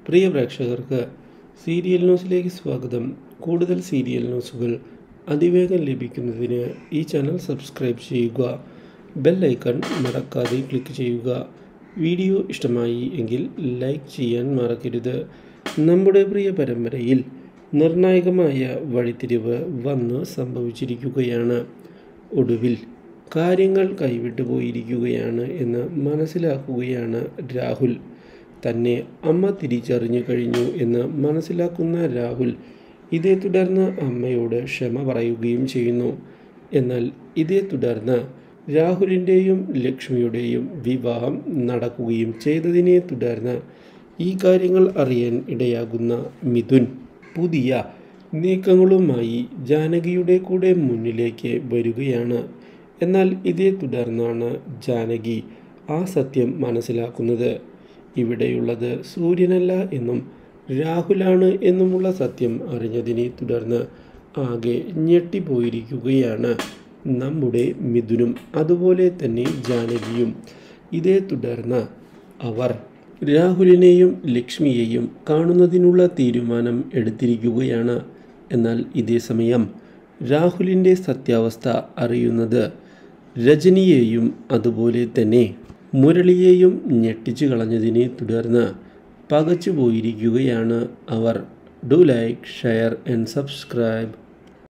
പ്രിയ പ്രേക്ഷകർക്ക് സീരിയൽ ന്യൂസിലേക്ക് സ്വാഗതം. കൂടുതൽ സീരിയൽ ന്യൂസുകൾ അതിവേഗം ലഭിക്കുന്നതിന് ഈ ചാനൽ സബ്സ്ക്രൈബ് ചെയ്യുക. ബെൽ ഐക്കൺ മറക്കാതെ ക്ലിക്ക് ചെയ്യുക. വീഡിയോ ഇഷ്ടമായി എങ്കിൽ ലൈക്ക് ചെയ്യാൻ മറക്കരുത്. നമ്മുടെ പ്രിയ പരമ്പരയിൽ നിർണായകമായ വഴിത്തിരിവ് വന്ന് സംഭവിച്ചിരിക്കുകയാണ്. ഒടുവിൽ കാര്യങ്ങൾ കൈവിട്ടു പോയിരിക്കുകയാണ് എന്ന് മനസ്സിലാക്കുകയാണ് രാഹുൽ. തന്നെ അമ്മ തിരിച്ചറിഞ്ഞു കഴിഞ്ഞു എന്ന് മനസ്സിലാക്കുന്ന രാഹുൽ ഇതേ തുടർന്ന് അമ്മയോട് ക്ഷമ പറയുകയും ചെയ്യുന്നു. എന്നാൽ ഇതേ തുടർന്ന് രാഹുലിൻ്റെയും ലക്ഷ്മിയുടെയും വിവാഹം നടക്കുകയും ചെയ്തതിനെ തുടർന്ന് ഈ കാര്യങ്ങൾ അറിയാൻ ഇടയാകുന്ന മിഥുൻ പുതിയ നീക്കങ്ങളുമായി ജാനകിയുടെ കൂടെ മുന്നിലേക്ക് വരികയാണ്. എന്നാൽ ഇതേ തുടർന്നാണ് ജാനകി ആ സത്യം മനസ്സിലാക്കുന്നത്. ഇവിടെയുള്ളത് സൂര്യനല്ല എന്നും രാഹുലാണ് എന്നുമുള്ള സത്യം അറിഞ്ഞതിനെ തുടർന്ന് ആകെ ഞെട്ടിപ്പോയിരിക്കുകയാണ് നമ്മുടെ മിഥുനും അതുപോലെ തന്നെ ജാനകിയും. ഇതേ തുടർന്ന് അവർ രാഹുലിനെയും ലക്ഷ്മിയെയും കാണുന്നതിനുള്ള തീരുമാനം എടുത്തിരിക്കുകയാണ്. എന്നാൽ ഇതേ സമയം രാഹുലിൻ്റെ സത്യാവസ്ഥ അറിയുന്നത് രജനിയെയും അതുപോലെ തന്നെ മുരളിയെയും ഞെട്ടിച്ചു കളഞ്ഞതിനെ തുടർന്ന് പകച്ചു പോയിരിക്കുകയാണ് അവർ. Do like, share and subscribe.